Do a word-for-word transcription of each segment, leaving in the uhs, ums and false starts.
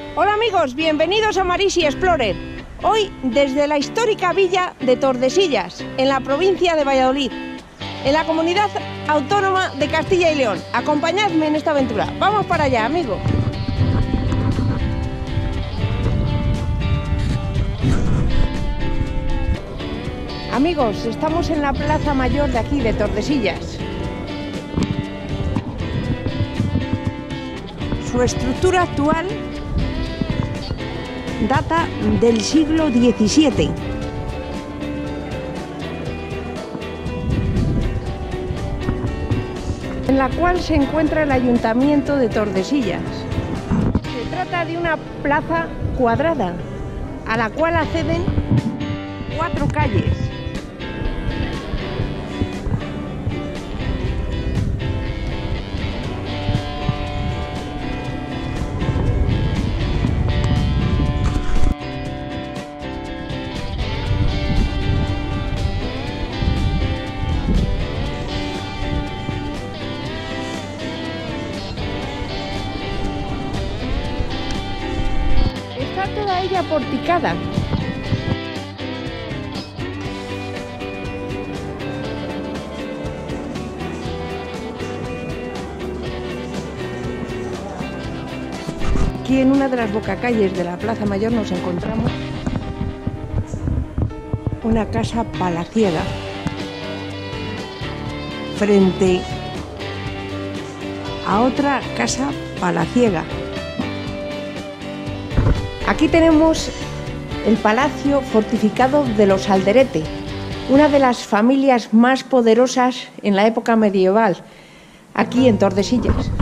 Hola amigos, bienvenidos a Marisi Explorer. Hoy desde la histórica villa de Tordesillas, en la provincia de Valladolid, en la comunidad autónoma de Castilla y León. Acompañadme en esta aventura. Vamos para allá, amigos. Amigos, estamos en la plaza mayor de aquí, de Tordesillas. Su estructura actual data del siglo diecisiete. En la cual se encuentra el Ayuntamiento de Tordesillas. Se trata de una plaza cuadrada, a la cual acceden cuatro calles. Está toda ella porticada. Aquí en una de las bocacalles de la Plaza Mayor nos encontramos una casa palaciega frente a otra casa palaciega. Aquí tenemos el Palacio Fortificado de los Alderete, una de las familias más poderosas en la época medieval, aquí en Tordesillas.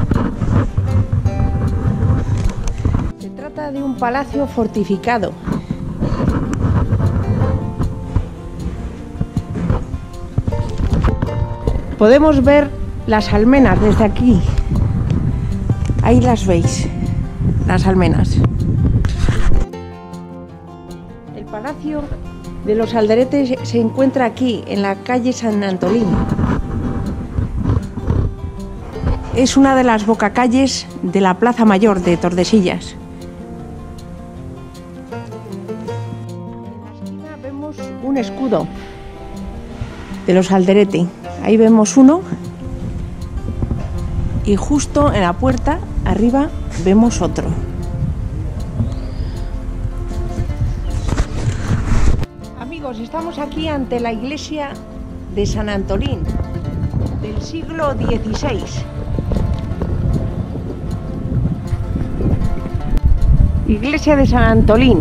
Se trata de un palacio fortificado. Podemos ver las almenas desde aquí. Ahí las veis, las almenas. El Palacio de los Alderetes se encuentra aquí, en la calle San Antolín. Es una de las bocacalles de la Plaza Mayor de Tordesillas. En la esquina vemos un escudo de los Alderete. Ahí vemos uno y justo en la puerta arriba vemos otro. Amigos, estamos aquí ante la iglesia de San Antolín del siglo dieciséis. Iglesia de San Antolín,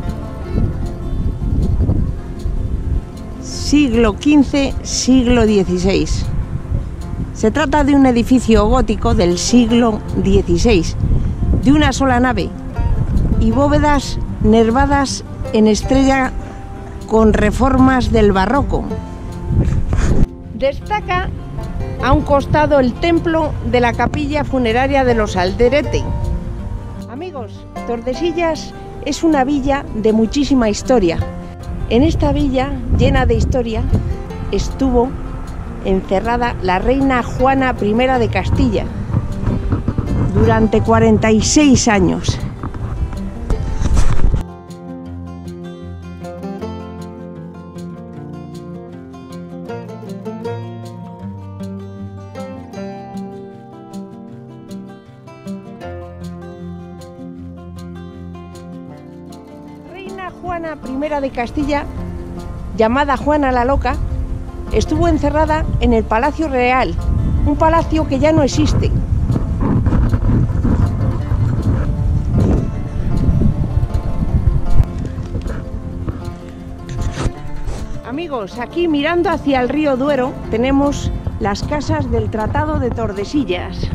siglo quince, siglo dieciséis. Se trata de un edificio gótico del siglo dieciséis, de una sola nave y bóvedas nervadas en estrella con reformas del barroco. Destaca a un costado el templo de la capilla funeraria de los Alderete. Amigos, Tordesillas es una villa de muchísima historia. En esta villa llena de historia estuvo encerrada la reina Juana primera de Castilla durante cuarenta y seis años. Juana primera de Castilla, llamada Juana la Loca, estuvo encerrada en el Palacio Real, un palacio que ya no existe. Amigos, aquí mirando hacia el río Duero tenemos las casas del Tratado de Tordesillas.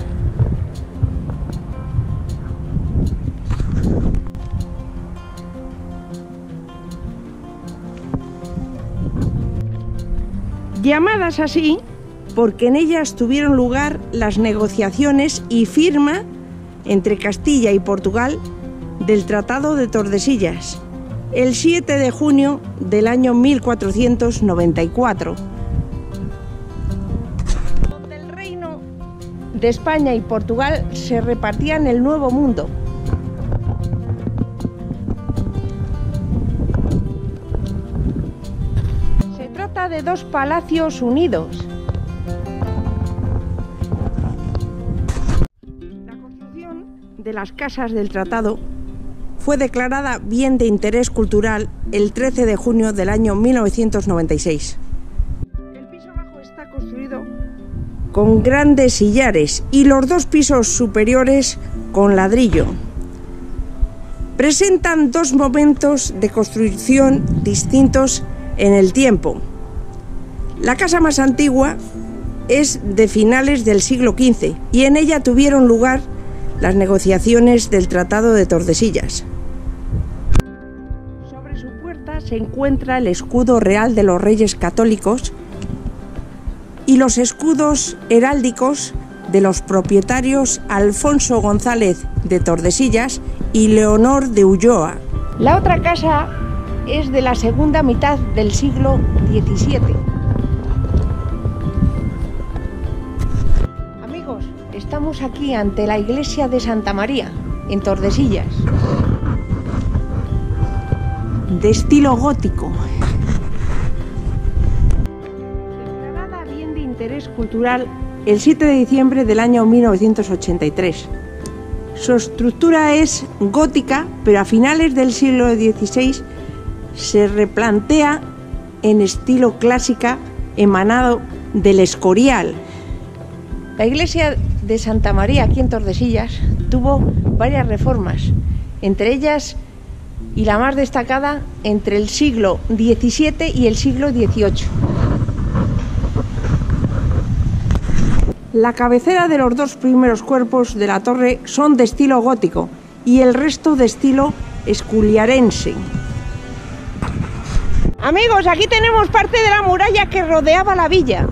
Llamadas así porque en ellas tuvieron lugar las negociaciones y firma entre Castilla y Portugal del Tratado de Tordesillas, el siete de junio del año mil cuatrocientos noventa y cuatro. Donde el reino de España y Portugal se repartían el Nuevo Mundo. de dos palacios unidos. La construcción de las casas del tratado fue declarada bien de interés cultural el trece de junio del año mil novecientos noventa y seis. El piso bajo está construido con grandes sillares y los dos pisos superiores con ladrillo. Presentan dos momentos de construcción distintos en el tiempo. La casa más antigua es de finales del siglo quince y en ella tuvieron lugar las negociaciones del Tratado de Tordesillas. Sobre su puerta se encuentra el escudo real de los Reyes Católicos y los escudos heráldicos de los propietarios Alfonso González de Tordesillas y Leonor de Ulloa. La otra casa es de la segunda mitad del siglo diecisiete. Amigos, estamos aquí ante la iglesia de Santa María, en Tordesillas, de estilo gótico. Declarada bien de interés cultural el siete de diciembre del año mil novecientos ochenta y tres. Su estructura es gótica, pero a finales del siglo dieciséis se replantea en estilo clásica emanado del Escorial. La iglesia de Santa María aquí en Tordesillas tuvo varias reformas, entre ellas y la más destacada entre el siglo diecisiete y el siglo dieciocho. La cabecera de los dos primeros cuerpos de la torre son de estilo gótico y el resto de estilo esculiarense. Amigos, aquí tenemos parte de la muralla que rodeaba la villa.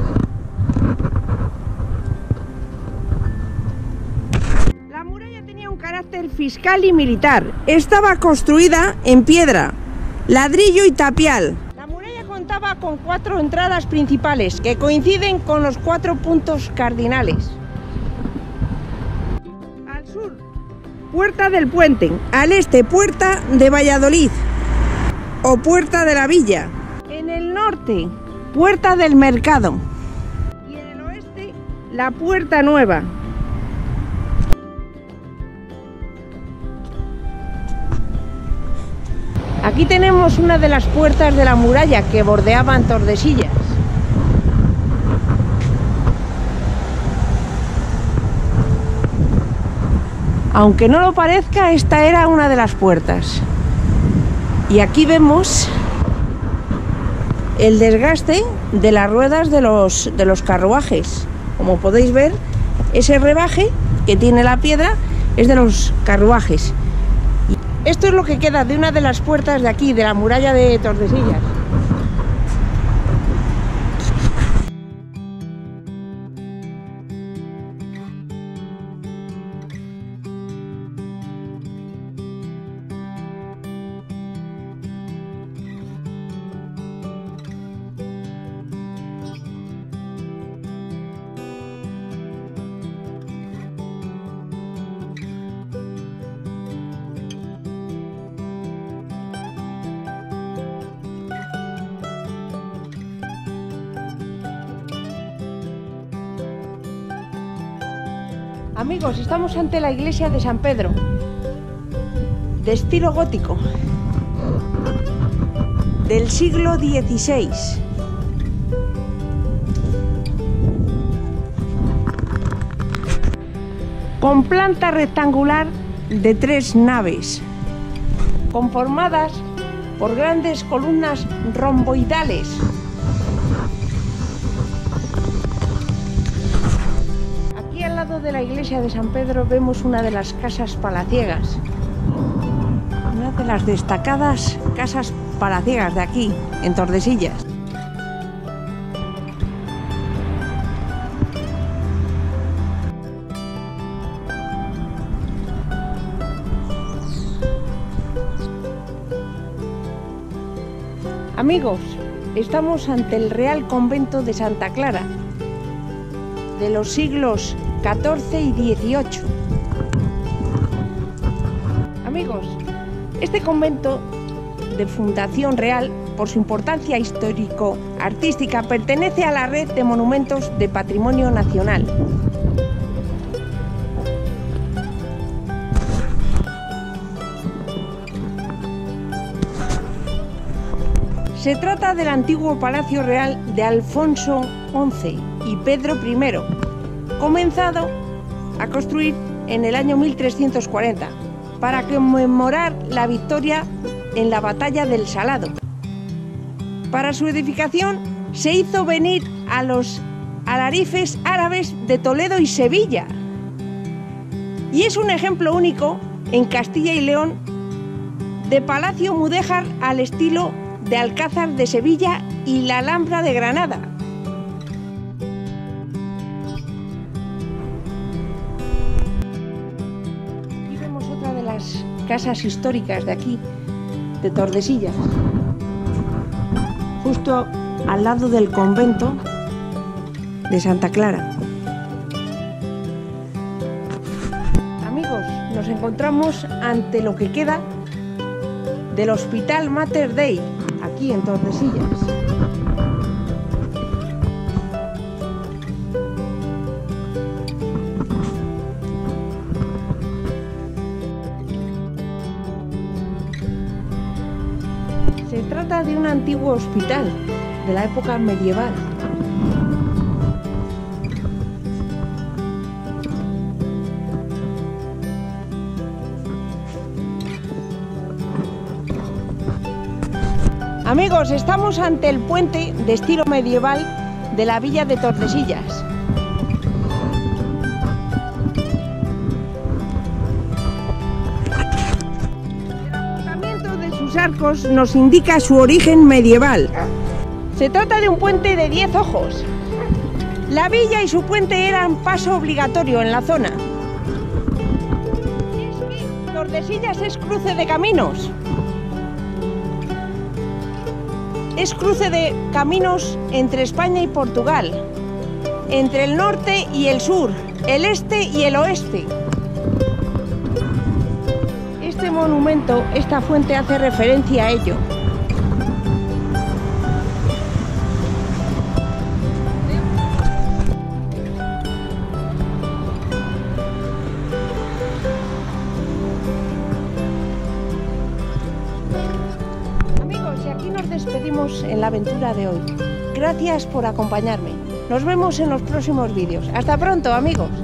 La muralla tenía un carácter fiscal y militar. Estaba construida en piedra, ladrillo y tapial. La muralla contaba con cuatro entradas principales que coinciden con los cuatro puntos cardinales. Al sur, Puerta del Puente. Al este, Puerta de Valladolid o Puerta de la Villa. En el norte, Puerta del Mercado. Y en el oeste, la Puerta Nueva. Aquí tenemos una de las puertas de la muralla que bordeaban Tordesillas. Aunque no lo parezca, esta era una de las puertas. Y aquí vemos el desgaste de las ruedas de los, de los carruajes. Como podéis ver, ese rebaje que tiene la piedra es de los carruajes. Y esto es lo que queda de una de las puertas de aquí, de la muralla de Tordesillas. Amigos, estamos ante la iglesia de San Pedro, de estilo gótico, del siglo dieciséis. Con planta rectangular de tres naves, conformadas por grandes columnas romboidales. Al lado de la iglesia de San Pedro vemos una de las casas palaciegas, una de las destacadas casas palaciegas de aquí, en Tordesillas. Amigos, estamos ante el Real Convento de Santa Clara, de los siglos catorce y dieciocho. Amigos, este convento de fundación real, por su importancia histórico-artística, pertenece a la red de monumentos de patrimonio nacional. Se trata del antiguo Palacio Real de Alfonso once y Pedro primero, comenzado a construir en el año mil trescientos cuarenta para conmemorar la victoria en la Batalla del Salado. Para su edificación se hizo venir a los alarifes árabes de Toledo y Sevilla. Y es un ejemplo único en Castilla y León de palacio mudéjar al estilo de Alcázar de Sevilla y la Alhambra de Granada. Aquí vemos otra de las casas históricas de aquí, de Tordesillas, justo al lado del convento de Santa Clara. Amigos, nos encontramos ante lo que queda del Hospital Mater Dei, aquí en Tordesillas. Se trata de un antiguo hospital de la época medieval. Amigos, estamos ante el puente de estilo medieval de la villa de Tordesillas. El agotamiento de sus arcos nos indica su origen medieval. Se trata de un puente de diez ojos. La villa y su puente eran paso obligatorio en la zona. Y es que Tordesillas es cruce de caminos. Es cruce de caminos entre España y Portugal, entre el norte y el sur, el este y el oeste. Este monumento, esta fuente hace referencia a ello. Despedimos en la aventura de hoy. Gracias por acompañarme. Nos vemos en los próximos vídeos. Hasta pronto, amigos.